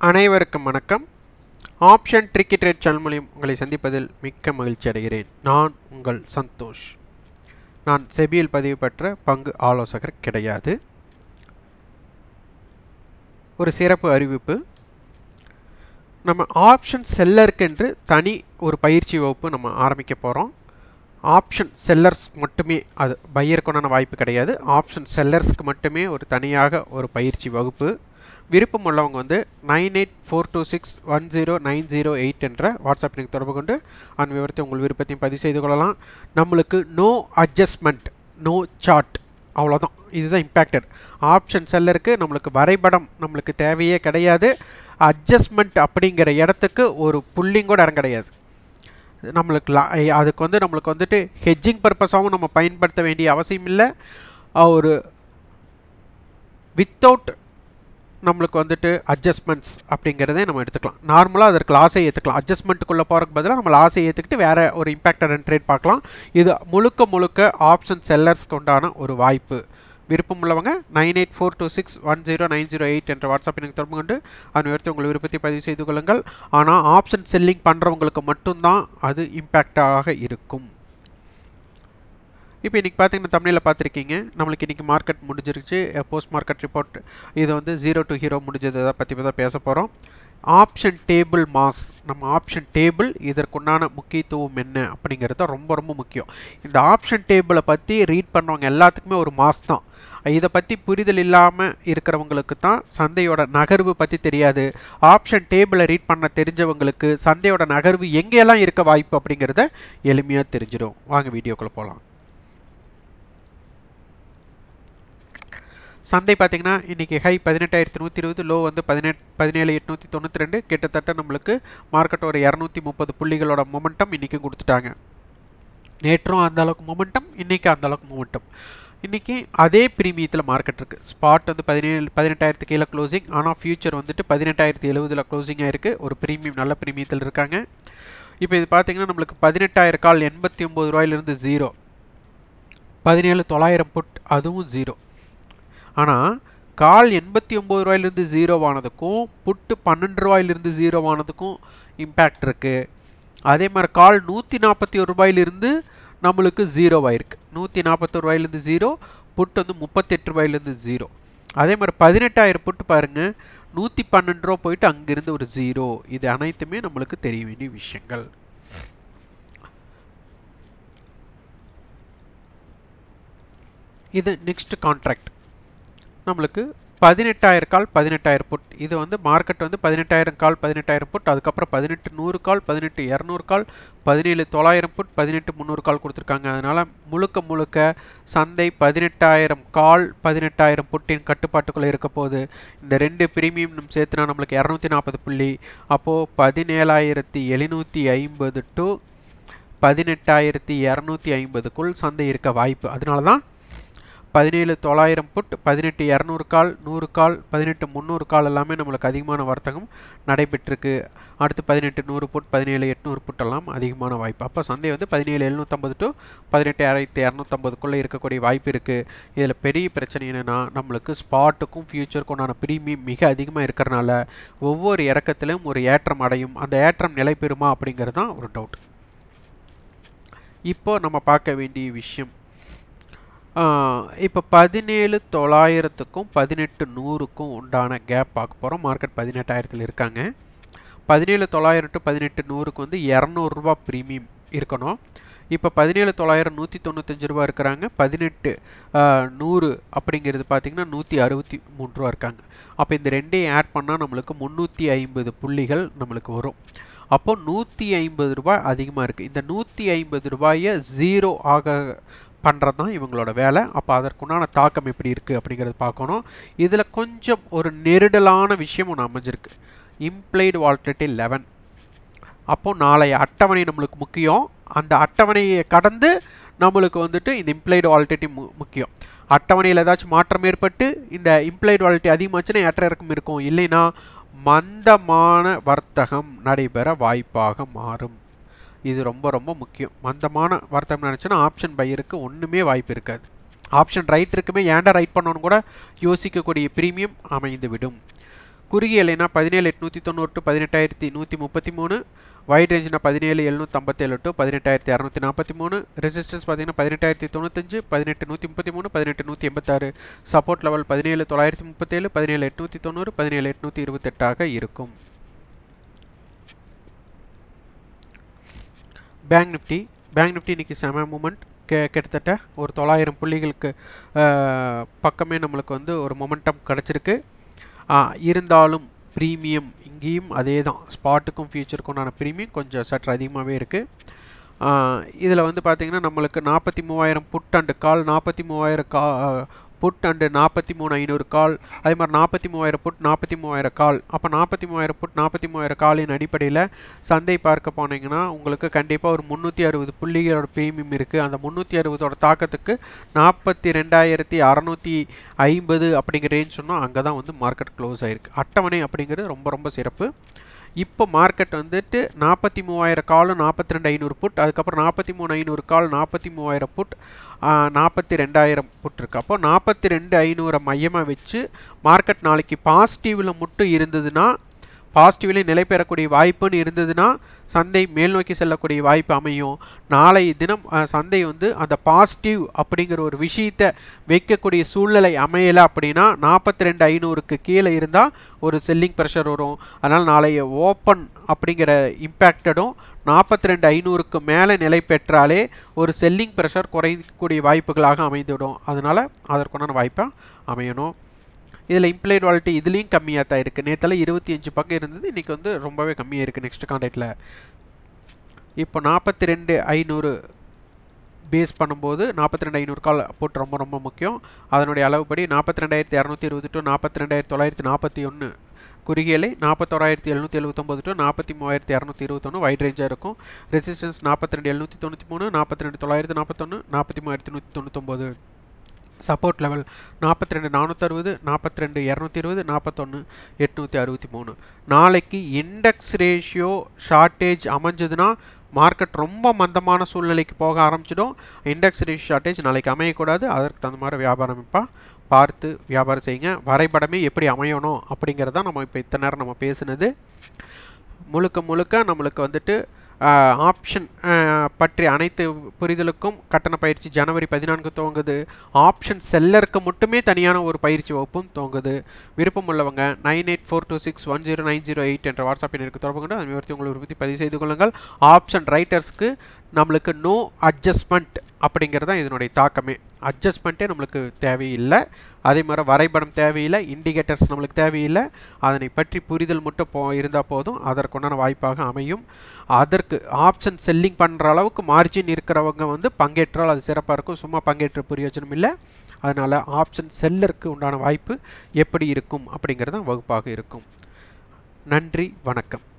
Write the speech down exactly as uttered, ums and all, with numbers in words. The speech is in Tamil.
அனைவருக்கும் வணக்கம். ஆப்ஷன் ட்ரிக்கி ட்ரேட் சேனல் மூலம் உங்களை சந்திப்பதில் மிக்க மகிழ்ச்சி அடைகிறேன். நான் உங்கள் சந்தோஷ். நான் செபியில் பதிவு பெற்ற பங்கு ஆலோசகர் கிடையாது. ஒரு சிறப்பு அறிவிப்பு, நம்ம ஆப்ஷன் செல்லருக்கென்று தனி ஒரு பயிற்சி வகுப்பு நம்ம ஆரம்பிக்க போகிறோம். ஆப்ஷன் செல்லர்ஸ் மட்டுமே, அது பையருக்குண்டான வாய்ப்பு கிடையாது. ஆப்ஷன் செல்லர்ஸ்க்கு மட்டுமே ஒரு தனியாக ஒரு பயிற்சி வகுப்பு. விருப்பம் உள்ளவங்க வந்து nine eight four two six one zero nine zero eight என்ற வாட்ஸ்அப் லிங்க் தொடர்பு கொண்டு அந்த விவரத்தை உங்கள் விருப்பத்தையும் பதிவு செய்து கொள்ளலாம். நம்மளுக்கு நோ அட்ஜஸ்ட்மெண்ட், நோ சார்ட், அவ்வளோதான். இதுதான் இம்பேக்டட். ஆப்ஷன் செல்லருக்கு நம்மளுக்கு வரைபடம் நம்மளுக்கு தேவையே கிடையாது. அட்ஜஸ்ட்மெண்ட் அப்படிங்கிற இடத்துக்கு ஒரு புள்ளிங் கூட இடம் கிடையாது. நம்மளுக்கு அதுக்கு வந்து நம்மளுக்கு வந்துட்டு ஹெட்ஜிங் பர்பஸாகவும் நம்ம பயன்படுத்த வேண்டிய அவசியம் இல்லை. ஒரு வித்தவுட் நம்மளுக்கு வந்துட்டு அட்ஜஸ்ட்மெண்ட்ஸ் அப்படிங்கிறதே நம்ம எடுத்துக்கலாம். நார்மலாக அதற்கு லாஸை ஏற்றுக்கலாம். அட்ஜஸ்ட்மெண்ட்டுக்குள்ளே போகிறதுக்கு பதிலாக நம்ம லாஸை ஏற்றுக்கிட்டு வேறு ஒரு இம்பேக்டட் அண்ட் ட்ரேட் பார்க்கலாம். இது முழுக்க முழுக்க ஆப்ஷன் செல்லர்ஸ்க்கு உண்டான ஒரு வாய்ப்பு. விருப்பம் உள்ளவங்க nine eight four two six one zero nine zero eight என்ற வாட்ஸ்அப் எனக்கு தொடர்பு கொண்டு அந்த விவரத்தை உங்கள் விருப்பத்தை பதிவு செய்து கொள்ளுங்கள். ஆனால் ஆப்ஷன் செல்லிங் பண்ணுறவங்களுக்கு மட்டும்தான் அது இம்பேக்டாக இருக்கும். இப்போ இன்றைக்கி பார்த்தீங்கன்னா தமிழில் பார்த்துருக்கீங்க. நம்மளுக்கு இன்றைக்கி மார்க்கெட் முடிஞ்சிருச்சு. போஸ்ட் மார்க்கெட் ரிப்போர்ட் இது வந்து ஜீரோ டு ஹீரோ முடிஞ்சதை பற்றி தான் பேச போகிறோம். ஆப்ஷன் டேபிள் மாஸ், நம்ம ஆப்ஷன் டேபிள் இதற்குண்டான முக்கியத்துவம் என்ன அப்படிங்கிறது ரொம்ப ரொம்ப முக்கியம். இந்த ஆப்ஷன் டேபிளை பற்றி ரீட் பண்ணுறவங்க எல்லாத்துக்குமே ஒரு மாஸ் தான். இதை பற்றி புரிதல் இல்லாமல் இருக்கிறவங்களுக்கு தான் சந்தையோட நகர்வு பற்றி தெரியாது. ஆப்ஷன் டேபிளை ரீட் பண்ண தெரிஞ்சவங்களுக்கு சந்தையோட நகர்வு எங்கெல்லாம் இருக்க வாய்ப்பு அப்படிங்கிறத எளிமையாக தெரிஞ்சிடும். வாங்க வீடியோக்குள்ளே போகலாம். சந்தை பார்த்திங்கன்னா இன்றைக்கி ஹை பதினெட்டாயிரத்தி நூற்றி இருபது, லோ வந்து பதினெட் பதினேழு எட்நூற்றி தொண்ணூற்றி ரெண்டு. கிட்டத்தட்ட நம்மளுக்கு மார்க்கெட் ஒரு இரநூத்தி முப்பது புள்ளிகளோட மொமெண்டம் இன்றைக்கி கொடுத்துட்டாங்க. நேற்றும் அந்த அளவுக்கு மொமெண்டம், இன்றைக்கி அந்த அளவுக்கு மொமெண்டம். இன்றைக்கி அதே ப்ரீமியத்தில் மார்க்கெட் இருக்குது. ஸ்பாட் வந்து பதினேழு பதினெட்டாயிரத்து கீழே க்ளோசிங், ஆனால் ஃபியூச்சர் வந்துட்டு பதினெட்டாயிரத்தி எழுபதில் க்ளோசிங்காக இருக்குது. ஒரு ப்ரீமியம் நல்ல ப்ரீமியத்தில் இருக்காங்க. இப்போ இது பார்த்திங்கன்னா நம்மளுக்கு பதினெட்டாயிரம் கால் எண்பத்தி ஒம்பது ரூபாயிலிருந்து ஜீரோ, பதினேழு தொள்ளாயிரம் புட் அதுவும் ஜீரோ. ஆனால் கால் எண்பத்தி ஒம்பது ரூபாயிலிருந்து ஜீரோவானதுக்கும் புட்டு பன்னெண்டு ரூபாயிலிருந்து ஜீரோவானதுக்கும் இம்பேக்ட் இருக்குது. அதே மாதிரி கால் நூற்றி நாற்பத்தி ஒரு ரூபாயிலிருந்து நம்மளுக்கு ஜீரோவாயிருக்கு. நூற்றி நாற்பத்தொரு ரூபாயிலிருந்து ஜீரோ, புட்டு வந்து முப்பத்தெட்டு ரூபாயிலிருந்து ஜீரோ. அதே மாதிரி பதினெட்டாயிரம் புட்டு பாருங்கள், நூற்றி பன்னெண்டு ரூபா போயிட்டு அங்கேருந்து ஒரு ஜீரோ. இது அனைத்துமே நம்மளுக்கு தெரிய வேண்டிய விஷயங்கள். இது நெக்ஸ்ட் கான்ட்ராக்ட் நம்மளுக்கு பதினெட்டாயிரம் கால் பதினெட்டாயிரம் புட். இது வந்து மார்க்கெட் வந்து பதினெட்டாயிரம் கால் பதினெட்டாயிரம் புட், அதுக்கப்புறம் பதினெட்டு நூறு கால், பதினெட்டு இரநூறு கால், பதினேழு தொள்ளாயிரம் புட், பதினெட்டு முந்நூறு கால் கொடுத்துருக்காங்க. அதனால் முழுக்க முழுக்க சந்தை பதினெட்டாயிரம் கால் பதினெட்டாயிரம் புட்டின் கட்டுப்பாட்டுக்குள்ளே இருக்க போது. இந்த ரெண்டு ப்ரீமியம் நம்ம சேர்த்துனா நம்மளுக்கு இரநூத்தி நாற்பது புள்ளி. அப்போது பதினேழாயிரத்தி எழுநூற்றி ஐம்பது டு பதினெட்டாயிரத்தி இரநூத்தி ஐம்பதுக்குள் சந்தை இருக்க வாய்ப்பு. அதனால தான் பதினேழு தொள்ளாயிரம் புட், பதினெட்டு இரநூறு கால், நூறு கால், பதினெட்டு முந்நூறு கால் எல்லாமே நம்மளுக்கு அதிகமான வர்த்தகம் நடைபெற்றிருக்கு. அடுத்து பதினெட்டு நூறு புட், பதினேழு எட்நூறு புட்டெல்லாம் அதிகமான வாய்ப்பு. அப்போ சந்தை வந்து பதினேழு எழுநூற்றம்பது டு பதினெட்டு ஆயிரத்தி இரநூத்தம்பதுக்குள்ளே இருக்கக்கூடிய வாய்ப்பு இருக்குது. இதில் பெரிய பிரச்சனை என்னென்னா நம்மளுக்கு ஸ்பாட்டுக்கும் ஃபியூச்சருக்கும் உண்டான ப்ரீமியம் மிக அதிகமாக இருக்கிறனால ஒவ்வொரு இறக்கத்திலும் ஒரு ஏற்றம் அடையும். அந்த ஏற்றம் நிலை பெறுமா அப்படிங்கிறது தான் ஒரு டவுட். இப்போ நம்ம பார்க்க வேண்டிய விஷயம், இப்போ பதினேழு தொள்ளாயிரத்துக்கும் பதினெட்டு நூறுக்கும் உண்டான கேப் பார்க்க போகிறோம். மார்க்கெட் பதினெட்டாயிரத்தில் இருக்காங்க. பதினேழு தொள்ளாயிரம் டு பதினெட்டு நூறுக்கு வந்து இரநூறுபா ப்ரீமியம் இருக்கணும். இப்போ பதினேழு தொள்ளாயிரம் நூற்றி தொண்ணூத்தஞ்சு ரூபா இருக்கிறாங்க. பதினெட்டு நூறு அப்படிங்கிறது பார்த்திங்கன்னா நூற்றி அறுபத்தி மூணு ரூபா இருக்காங்க. அப்போ இந்த ரெண்டையும் ஆட் பண்ணால் நம்மளுக்கு முந்நூற்றி ஐம்பது புள்ளிகள் நம்மளுக்கு வரும். அப்போது நூற்றி ஐம்பது ரூபாய் அதிகமாக இருக்குது. இந்த நூற்றி ஐம்பது ரூபாயை ஜீரோ ஆக பண்ணுறது தான் இவங்களோட வேலை. அப்போ அதற்குண்டான தாக்கம் எப்படி இருக்குது அப்படிங்கிறது பார்க்கணும். இதில் கொஞ்சம் ஒரு நெருடலான விஷயம் ஒன்று அமைஞ்சிருக்கு. Implied volatility eleven. அப்போது நாளைய அட்டவணை நம்மளுக்கு முக்கியம். அந்த அட்டவணையை கடந்து நம்மளுக்கு வந்துட்டு இந்த இம்ப்ளைடு வால்டிலிட்டி மு முக்கியம் அட்டவணையில் ஏதாச்சும் மாற்றம் ஏற்பட்டு இந்த இம்ப்ளைடு வால்டிலிட்டி அதிகமாச்சுன்னா ஏற்ற இறக்கம் இருக்கும். இல்லைன்னா மந்தமான வர்த்தகம் நடைபெற வாய்ப்பாக மாறும். இது ரொம்ப ரொம்ப முக்கியம். மந்தமான வர்த்தகம் நினச்சோன்னா ஆப்ஷன் பையருக்கு ஒன்றுமே வாய்ப்பு இருக்காது. ஆப்ஷன் ரைட் இருக்குமே, ஏன்டா ரைட் பண்ணணும்னு கூட யோசிக்கக்கூடிய ப்ரீமியம் அமைந்து விடும். குறுகிய இலைனா பதினேழு எட்நூற்றி தொண்ணூறு டு பதினெட்டாயிரத்தி நூற்றி முப்பத்தி மூணு, வைட் ரேஞ்சுனா பதினேழு எழுநூற்றம்பத்தேழு டு பதினெட்டாயிரத்தி அறநூற்றி நாற்பத்தி மூணு, ரெசிஸ்டன்ஸ் பார்த்தீங்கன்னா பதினெட்டாயிரத்தி தொண்ணூத்தஞ்சு, பதினெட்டு நூற்றி முப்பத்தி மூணு, பதினெட்டு நூற்றி எண்பத்தாறு, சப்போர்ட் லெவல் பதினேழு தொள்ளாயிரத்தி முப்பத்தேழு, பதினேழு எட்நூற்றி தொண்ணூறு, பதினேழு எட்நூற்றி இருபத்தெட்டாக இருக்கும். பேங்க் நிஃப்டி பேங்க் நிஃப்டி இன்றைக்கி செம மூமெண்ட், கே கிட்டத்தட்ட ஒரு தொள்ளாயிரம் புள்ளிகளுக்கு பக்கமே நம்மளுக்கு வந்து ஒரு மொமெண்டம் கிடச்சிருக்கு. இருந்தாலும் ப்ரீமியம் இங்கேயும் அதே தான், ஸ்பாட்டுக்கும் ஃபியூச்சருக்கும் உண்டான ப்ரீமியம் கொஞ்சம் சற்று அதிகமாகவே இருக்குது. இதில் வந்து பார்த்திங்கன்னா நம்மளுக்கு நாற்பத்தி மூவாயிரம் புட் அண்டு கால், நாற்பத்தி மூவாயிரம் கா புட் அண்டு நாற்பத்தி மூணு ஐநூறு கால், அதே மாதிரி நாற்பத்தி மூவாயிரம் புட் நாற்பத்தி மூவாயிரம் கால். அப்போ நாற்பத்தி மூவாயிரம் புட் நாற்பத்தி மூவாயிரம் காலின் அடிப்படையில் சந்தை பார்க்க போனீங்கன்னா உங்களுக்கு கண்டிப்பாக ஒரு முந்நூற்றி அறுபது புள்ளிகளோட ப்ரீமியம் இருக்குது. அந்த முந்நூற்றி அறுபதோட தாக்கத்துக்கு நாற்பத்தி ரெண்டாயிரத்தி அறநூற்றி ஐம்பது அப்படிங்கிற ரேஞ்ச் சொன்னால் அங்கே தான் வந்து மார்க்கெட் க்ளோஸ் ஆகிருக்கு. அட்டவணை அப்படிங்கிறது ரொம்ப ரொம்ப சிறப்பு. இப்போ மார்க்கெட் வந்துட்டு நாற்பத்தி மூவாயிரம் காலும் நாற்பத்தி ரெண்டு ஐநூறு புட், அதுக்கப்புறம் நாற்பத்தி மூணு ஐநூறு கால் நாற்பத்தி மூவாயிரம் புட், நாற்பத்தி ரெண்டாயிரம் புட் இருக்குது. அப்போ நாற்பத்தி ரெண்டு ஐநூறை மையமாக வச்சு மார்க்கெட் நாளைக்கு பாசிட்டிவில் மட்டும் இருந்ததுன்னா, பாசிட்டிவ்லேயே நிலை பெறக்கூடிய வாய்ப்புன்னு இருந்ததுன்னா சந்தை மேல் நோக்கி செல்லக்கூடிய வாய்ப்பு அமையும். நாளை தினம் சந்தை வந்து அந்த பாசிட்டிவ் அப்படிங்கிற ஒரு விஷயத்தை வைக்கக்கூடிய சூழ்நிலை அமையலை அப்படின்னா நாற்பத்தி ரெண்டு ஐநூறுக்கு கீழே இருந்தால் ஒரு செல்லிங் ப்ரெஷர் வரும். அதனால் நாளைய ஓப்பன் அப்படிங்கிற இம்பேக்டடும் நாற்பத்தி ரெண்டு ஐநூறுக்கு மேலே நிலை பெற்றாலே ஒரு செல்லிங் ப்ரெஷர் குறைக்கக்கூடிய வாய்ப்புகளாக அமைந்துவிடும். அதனால் அதற்குண்டான வாய்ப்பாக அமையணும். இதில் இம்ப்ளைட் வாலிட்டி இதுலேயும் கம்மியாக தான் இருக்குது. நேற்றில் இருபத்தி அஞ்சு பக்கம் இருந்தது, இன்றைக்கி வந்து ரொம்பவே கம்மியாக இருக்குது. நெக்ஸ்ட் கான்டாக்டில் இப்போ நாற்பத்தி ரெண்டு ஐநூறு பேஸ் பண்ணும்போது நாற்பத்தி ரெண்டு ஐநூறு கால் போட்டு ரொம்ப ரொம்ப முக்கியம். அதனுடைய அளவுப்படி நாற்பத்தி ரெண்டாயிரத்தி இரநூத்தி இருபது டு நாற்பத்தி ரெண்டாயிரத்தி தொள்ளாயிரத்தி நாற்பத்தி ஒன்று குறுகியலை, நாற்பத்தோராயிரத்தி எழுநூற்றி எழுபத்தொம்பது டு நாற்பத்தி மூவாயிரத்தி இரநூத்தி இருபத்தொன்று வைட் ரேஞ்சாக இருக்கும். ரெசிஸ்டன்ஸ் நாற்பத்தி ரெண்டு எழுநூற்றி தொண்ணூற்றி மூணு, நாற்பத்தி ரெண்டு தொள்ளாயிரத்தி நாற்பத்தொன்று, நாற்பத்தி மூவாயிரத்தி நூற்றி தொண்ணூத்தொம்பது. சப்போர்ட் லெவல் நாற்பத்தி ரெண்டு நானூற்றி அறுபது, நாற்பத்தி ரெண்டு இரநூத்தி இருபது, நாற்பத்தொன்று எட்நூற்றி அறுபத்தி மூணு. நாளைக்கு இண்டெக்ஸ் ரேஷியோ ஷார்ட்டேஜ் அமைஞ்சதுன்னா மார்க்கெட் ரொம்ப மந்தமான சூழ்நிலைக்கு போக ஆரம்பிச்சிடும். இண்டெக்ஸ் ரேஷியோ ஷார்ட்டேஜ் நாளைக்கு அமையக்கூடாது. அதற்கு தகுந்த மாதிரி வியாபாரம் இப்போ பார்த்து வியாபாரம் செய்யுங்க. வரைபடமே எப்படி அமையணும் அப்படிங்கிறதான் நம்ம இப்போ இத்தனை நேரம் நம்ம பேசுனது. முழுக்க முழுக்க நம்மளுக்கு வந்துட்டு ஆப்ஷன் பற்றி அனைத்து புரிதலுக்கும் கட்டண பயிற்சி ஜனவரி பதினான்கு துவங்குது. ஆப்ஷன் செல்லருக்கு மட்டுமே தனியான ஒரு பயிற்சி வகுப்பும் துவங்குது. விருப்பம் உள்ளவங்க nine eight four two six one zero nine zero eight என்ற வாட்ஸ்அப் எண்ணிற்கு தொடர்பு கொண்டு அதை விவரத்தை உங்களை விருப்பத்தை பதிவு செய்து கொள்ளுங்கள். ஆப்ஷன் ரைட்டர்ஸ்க்கு நம்மளுக்கு நோ அட்ஜஸ்ட்மெண்ட் அப்படிங்கிறது தான் இதனுடைய தாக்கமே. அட்ஜஸ்ட்மெண்ட்டே நம்மளுக்கு தேவையில்லை. அதே மாதிரி வரைபடம் தேவையில்லை, இண்டிகேட்டர்ஸ் நம்மளுக்கு தேவையில்லை. அதனை பற்றி புரிதல் மட்டும் போ இருந்தால் போதும், அதற்குண்டான வாய்ப்பாக அமையும். அதற்கு ஆப்ஷன் செல்லிங் பண்ணுற அளவுக்கு மார்ஜின் இருக்கிறவங்க வந்து பங்கேற்றால் அது சிறப்பாக இருக்கும். சும்மா பங்கேற்ற பிரயோஜனம் இல்லை. அதனால் ஆப்ஷன் செல்லருக்கு உண்டான வாய்ப்பு எப்படி இருக்கும் அப்படிங்கிறது தான் வகுப்பாக இருக்கும். நன்றி, வணக்கம்.